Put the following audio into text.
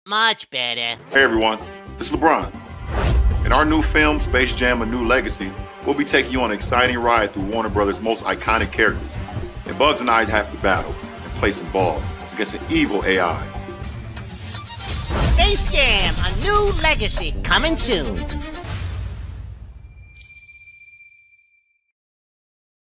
Much better. Hey everyone, it's LeBron. In our new film, Space Jam: A New Legacy, we'll be taking you on an exciting ride through Warner Brothers' most iconic characters. And Bugs and I have to battle and play some ball against an evil AI. Space Jam: A New Legacy, coming soon.